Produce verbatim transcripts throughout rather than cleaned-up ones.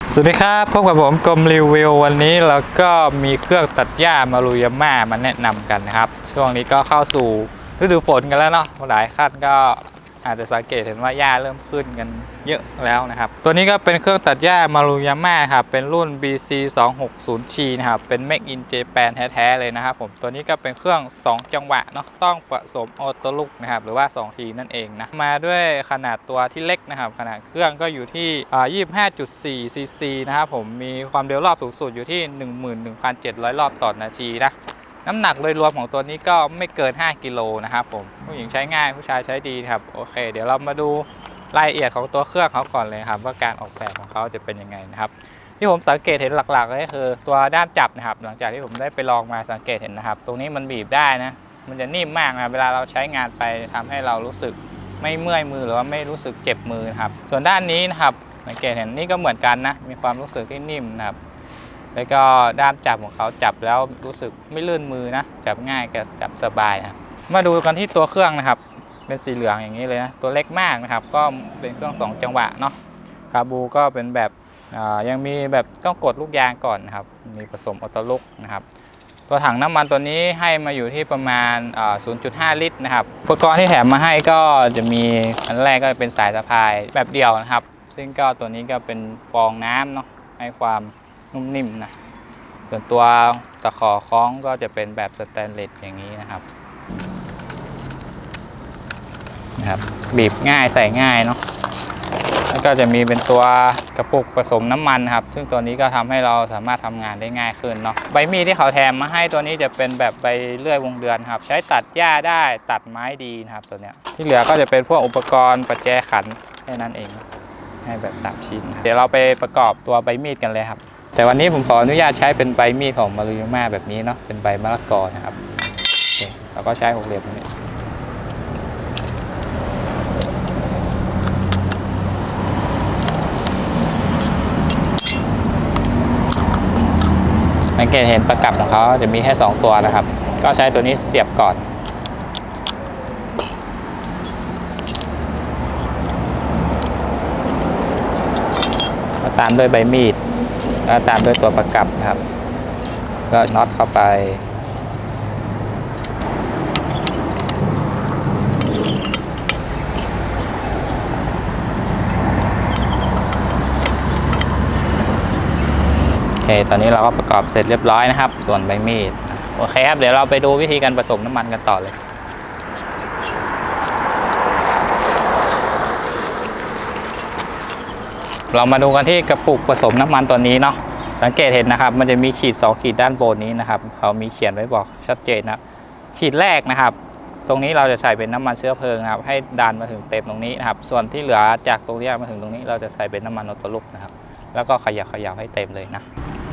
สวัสดีครับพบกับผมกรมรีวิววันนี้เราก็มีเครื่องตัดหญ้ามารุยาม่ามาแนะนำกันนะครับช่วงนี้ก็เข้าสู่ฤดูฝนกันแล้วเนาะหลายท่านก็อาจจะสังเกตเห็นว่าหญ้าเริ่มขึ้นกันเยอะแล้วนะครับตัวนี้ก็เป็นเครื่องตัดหญ้ามารุยาม่าครับเป็นรุ่น บี ซี สองหกศูนย์ จี นะครับเป็น Make in Japan แท้ๆเลยนะครับผมตัวนี้ก็เป็นเครื่องสองจังหวะเนาะต้องผสมออโต้ลูกนะครับหรือว่าสองทีนั่นเองนะมาด้วยขนาดตัวที่เล็กนะครับขนาดเครื่องก็อยู่ที่ ยี่สิบห้าจุดสี่ ซี ซี นะครับผมมีความเร็วรอบสูงสุดอยู่ที่ หนึ่งหมื่นหนึ่งพันเจ็ดร้อย รอบต่อนาทีนะน้ำหนักโดยรวมของตัวนี้ก็ไม่เกินห้ากิโลนะครับผมผู้หญิงใช้ง่ายผู้ชายใช้ดีครับโอเคเดี๋ยวเรามาดูรายละเอียดของตัวเครื่องเขาก่อนเลยครับว่าการออกแบบของเขาจะเป็นยังไงนะครับที่ผมสังเกตเห็นหลักๆก็คือตัวด้านจับนะครับหลังจากที่ผมได้ไปลองมาสังเกตเห็นนะครับตรงนี้มันบีบได้นะมันจะนิ่มมากนะเวลาเราใช้งานไปทำให้เรารู้สึกไม่เมื่อยมือหรือว่าไม่รู้สึกเจ็บมือนะครับส่วนด้านนี้นะครับสังเกตเห็นนี่ก็เหมือนกันนะมีความรู้สึกที่นิ่มนะครับแล้วก็ด้ามจับของเขาจับแล้วรู้สึกไม่ลื่นมือนะจับง่ายกับจับสบายนะมาดูกันที่ตัวเครื่องนะครับเป็นสีเหลืองอย่างนี้เลยนะตัวเล็กมากนะครับก็เป็นเครื่องสองจังหวะเนาะคาบูก็เป็นแบบยังมีแบบต้องกดลูกยางก่อนนะครับมีผสมออโต้ลูกนะครับตัวถังน้ำมันตัวนี้ให้มาอยู่ที่ประมาณ ศูนย์จุดห้า ลิตรนะครับอุปกรณ์ที่แถมมาให้ก็จะมีอันแรกก็เป็นสายสะพายแบบเดียวนะครับซึ่งก็ตัวนี้ก็เป็นฟองน้ำเนาะให้ความนุ่มนิ่มนะส่วนตัวตะขอคล้องก็จะเป็นแบบสแตนเลสอย่างนี้นะครับนะครับบีบง่ายใส่ง่ายเนาะแล้วก็จะมีเป็นตัวกระปุกผสมน้ำมันครับซึ่งตัวนี้ก็ทำให้เราสามารถทำงานได้ง่ายขึ้นเนาะใบมีดที่เขาแถมมาให้ตัวนี้จะเป็นแบบใบเลื่อยวงเดือนครับใช้ตัดหญ้าได้ตัดไม้ดีนะครับตัวเนี้ยที่เหลือก็จะเป็นพวกอุปกรณ์ประแจขันแค่นั้นเองให้แบบสามชิ้นเดี๋ยวเราไปประกอบตัวใบมีดกันเลยครับแต่วันนี้ผมขออนุญาตใช้เป็นใบมีดของมารุยาม่าแบบนี้เนาะเป็นใบมะละกอนะครับเราก็ใช้หกเหลี่ยมนี้สังเกตเห็นประกับของเขาจะมีแค่สองตัวนะครับก็ใช้ตัวนี้เสียบก่อนตามด้วยใบมีดแล้วตามด้วยตัวประกับนะครับก็น็อตเข้าไปโอเคตอนนี้เราก็ประกอบเสร็จเรียบร้อยนะครับส่วนใบมีดโอเคครับเดี๋ยวเราไปดูวิธีการผสมน้ำมันกันต่อเลยเรามาดูกันที่กระปุกผสมน้ำมันตัวนี้เนาะสังเกตเห็นนะครับมันจะมีขีดสองขีดด้านบนนี้นะครับเขามีเขียนไว้บอกชัดเจนนะขีดแรกนะครับตรงนี้เราจะใส่เป็นน้ำมันเชื้อเพลิงนะครับให้ดันมาถึงเต็มตรงนี้นะครับส่วนที่เหลือจากตรงนี้มาถึงตรงนี้เราจะใส่เป็นน้ำมันออโต้ลูกนะครับแล้วก็ขยับขยับให้เต็มเลยนะ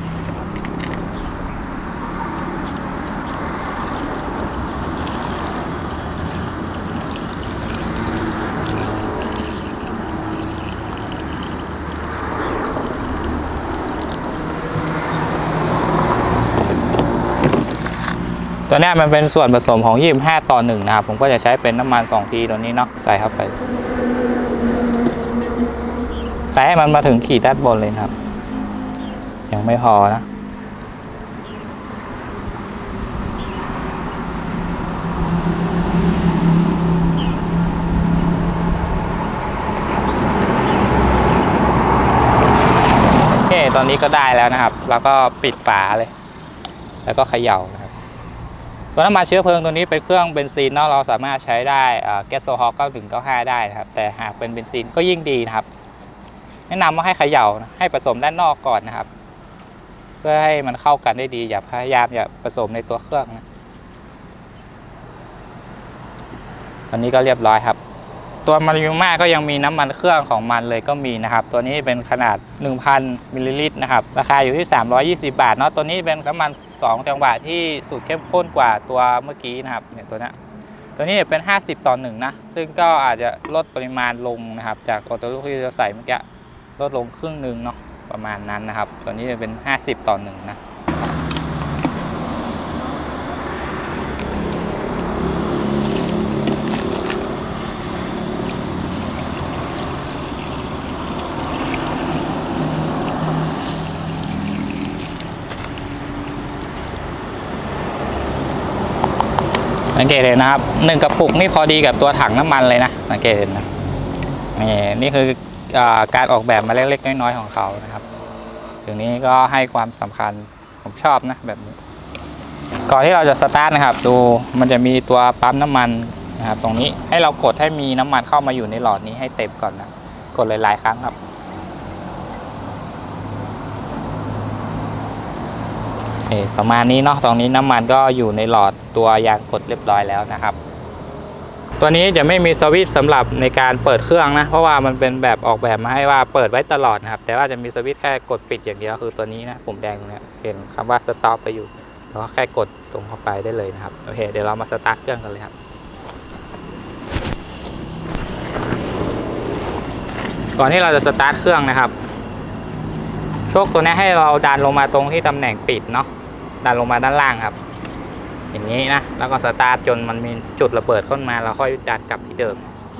ตัวนี้มันเป็นส่วนผสมของยี่สิบห้าต่อหนึ่งนะครับผมก็จะใช้เป็นน้ำมันสองทีตัวนี้เนาะใส่เข้าไปใส่ให้มันมาถึงขีดด้านบนเลยครับยังไม่พอนะโอเคตอนนี้ก็ได้แล้วนะครับแล้วก็ปิดฝาเลยแล้วก็เขย่าตัวน้ำมันเชื้อเพลิงตัวนี้เป็นเครื่องเบนซินเนาะเราสามารถใช้ได้แก๊สโซฮอล์เก้าหนึ่งเก้าห้าได้นะครับแต่หากเป็นเบนซินก็ยิ่งดีนะครับแนะนำว่าให้เขย่าให้ผสมด้านนอกก่อนนะครับเพื่อให้มันเข้ากันได้ดีอย่าพยายามอย่าผสมในตัวเครื่องนะตอนนี้ก็เรียบร้อยครับตัวมาริโอม่าก็ยังมีน้ำมันเครื่องของมันเลยก็มีนะครับตัวนี้เป็นขนาด หนึ่งพัน มิลลิลิตรนะครับราคาอยู่ที่สามร้อยยี่สิบบาทเนาะตัวนี้เป็นน้ำมันสองจังหวะที่สูตรเข้มข้นกว่าตัวเมื่อกี้นะครับเนี่ยตัวนี้ตัวนี้เป็นห้าสิบต่อหนึ่งนะซึ่งก็อาจจะลดปริมาณลงนะครับจากออโต้ลูกที่เราใส่เมื่อกี้ลดลงครึ่งหนึ่งเนาะประมาณนั้นนะครับตัวนี้จะเป็นห้าสิบต่อหนึ่งนะ โสังเกตเห็นนะครับหนึ่งกระปุกนี่พอดีกับตัวถังน้ำมันเลยนะสังเกตเห็นนะนี่นี่คือการออกแบบมาเล็กๆน้อยๆของเขานะครับถึงนี้ก็ให้ความสำคัญผมชอบนะแบบนี้ก่อนที่เราจะสตาร์ทนะครับดูมันจะมีตัวปั๊มน้ำมันนะครับตรงนี้ให้เรากดให้มีน้ำมันเข้ามาอยู่ในหลอดนี้ให้เต็มก่อนนะกดหลายๆครั้งครับประมาณนี้เนาะตรงนี้น้ำมันก็อยู่ในหลอดตัวยางกดเรียบร้อยแล้วนะครับตัวนี้จะไม่มีสวิตช์สำหรับในการเปิดเครื่องนะเพราะว่ามันเป็นแบบออกแบบมาให้ว่าเปิดไว้ตลอดนะครับแต่ว่าจะมีสวิตช์แค่กดปิดอย่างเดียวคือตัวนี้นะปุ่มแดงตรงนี้เห็นคำว่าสต็อปไปอยู่แล้วก็แค่กดตรงเข้าไปได้เลยนะครับโอเคเดี๋ยวเรามาสตาร์ทเครื่องกันเลยครับก่อนที่เราจะสตาร์ทเครื่องนะครับโชคตัวนี้ให้เราดันลงมาตรงที่ตำแหน่งปิดเนาะดันลงมาด้านล่างครับอย่างนี้นะแล้วก็สตาร์ทจนมันมีจุดระเบิดขึ้นมาเราค่อยดันกลับที่เดิม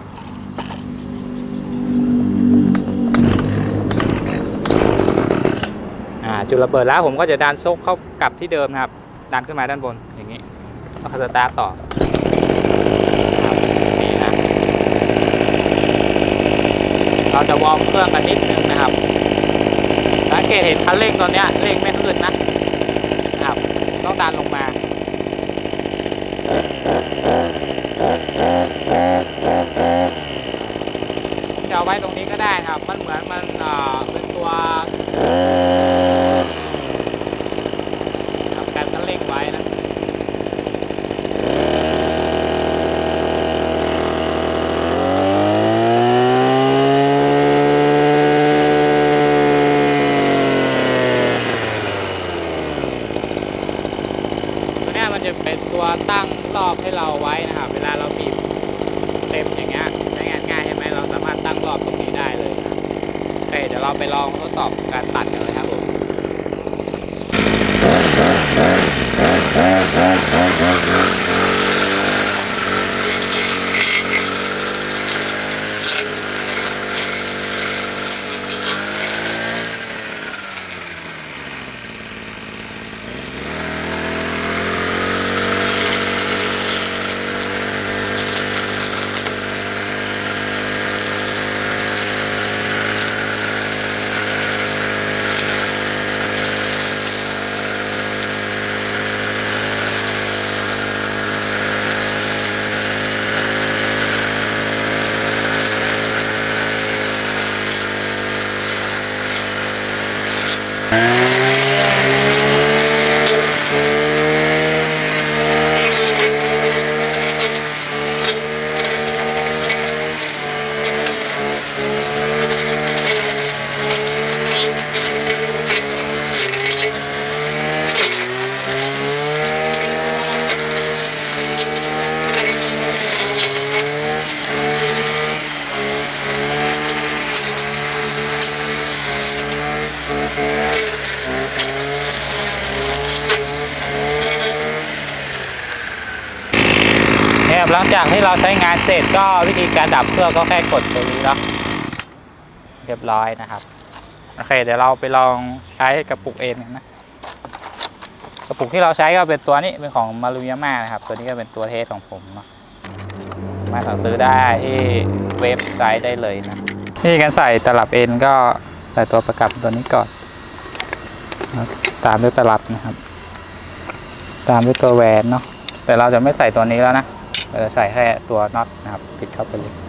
จุดระเบิดแล้วผมก็จะดันโซ่เข้ากลับที่เดิมนะครับดันขึ้นมาด้านบนอย่างนี้แล้วก็สตาร์ทต่อนี่นะเราจะวอร์มเครื่องกันนิดนึงนะครับสังเกตเห็นคันเร่งตอนนี้เร่งไม่ขึ้นนะนะครับต้องดันลงมาจะเอาไว้ตรงนี้ก็ได้ครับมันเหมือนมันเป็นตัวการคันเร่งไว้นะมันจะเป็นตัวตั้งรอบให้เราไว้นะครับเวลาเราบีบเต็มอย่างเงี้ยใช้งานง่ายใช่ไหมเราสามารถตั้งรอบตรงนี้ได้เลยนะโอเคเดี๋ยวเราไปลองทดสอบการตัดกันเลยครับผมหลังจากที่เราใช้งานเสร็จก็วิธีการดับเครื่องก็แค่กดตัวนี้แล้วเรียบร้อยนะครับโอเคเดี๋ยวเราไปลองใช้กระปุกเอ็นนะกระปุกที่เราใช้ก็เป็นตัวนี้เป็นของมารุยาม่านะครับตัวนี้ก็เป็นตัวเทสของผมเนาะมาสั่งซื้อได้ที่เว็บไซต์ได้เลยนะนี่การใส่ตลับเอ็นก็ใส่ตัวประกับตัวนี้ก่อนตามด้วยตลับนะครับตามด้วยตัวแหวนเนาะแต่เราจะไม่ใส่ตัวนี้แล้วนะเราจะใส่แค่ตัวน็อตนะครับปิดเข้าไปเลย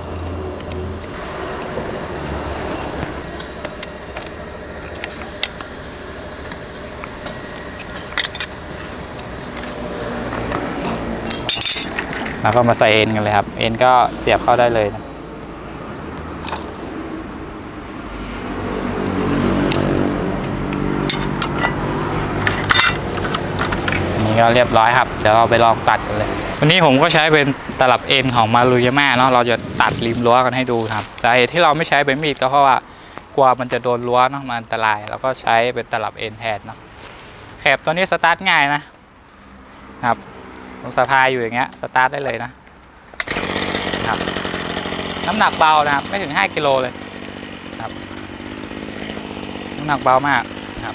แล้วก็มาใส่เอ็นกันเลยครับเอ็นก็เสียบเข้าได้เลยนะนี่ก็เรียบร้อยครับเดี๋ยวเราไปลองตัดกันเลยวันนี้ผมก็ใช้เป็นตลับเอ็นของมารุยาม่าเนาะเราจะตัดริมรั้วกันให้ดูครับสาเหตุที่เราไม่ใช้เป็นมีดก็เพราะว่ากลัวมันจะโดนรั้วเนาะมันอันตรายแล้วก็ใช้เป็นตลับเอ็นแทนเนาะแคปตัวนี้สตาร์ทง่ายนะครับลงสะพายอยู่อย่างเงี้ยสตาร์ทได้เลยนะครับน้ำหนักเบานะครับไม่ถึงห้ากิโลเลยครับน้ำหนักเบามากนะครับ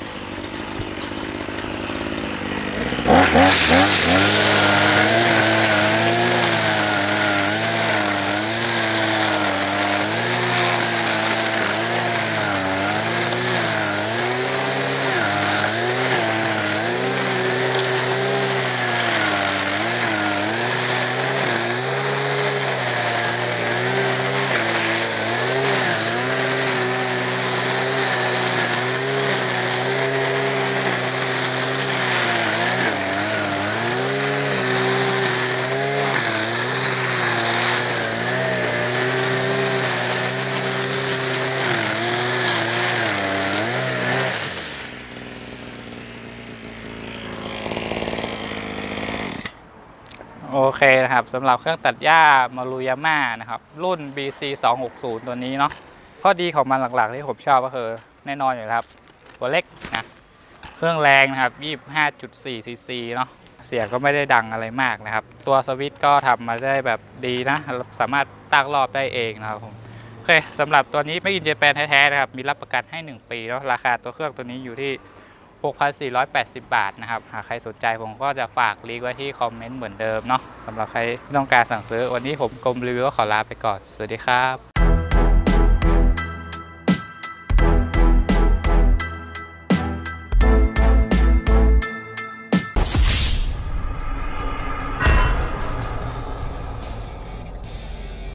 โอเคนะครับสำหรับเครื่องตัดหญ้ามารุยาม่านะครับรุ่น บี ซี สองหกศูนย์ ตัวนี้เนาะข้อดีของมันหลักๆที่ผมชอบก็คือแน่นอนอยู่แล้วครับตัวเล็กนะเครื่องแรงนะครับ ยี่สิบห้าจุดสี่ ซีซีเนาะเสียงก็ไม่ได้ดังอะไรมากนะครับตัวสวิตช์ก็ทำมาได้แบบดีนะสามารถตั้งรอบได้เองนะครับผมโอเคสำหรับตัวนี้ไม่อินเจแปนแท้ๆนะครับมีรับประกันให้หนึ่งปีเนาะราคาตัวเครื่องตัวนี้อยู่ที่หกพันสี่ร้อยแปดสิบ บาทนะครับหากใครสนใจผมก็จะฝากลิงก์ไว้ที่คอมเมนต์เหมือนเดิมเนาะสำหรับใครที่ต้องการสั่งซื้อวันนี้ผมกรมรีวิวก็ขอลาไปก่อนสวัสดีครับ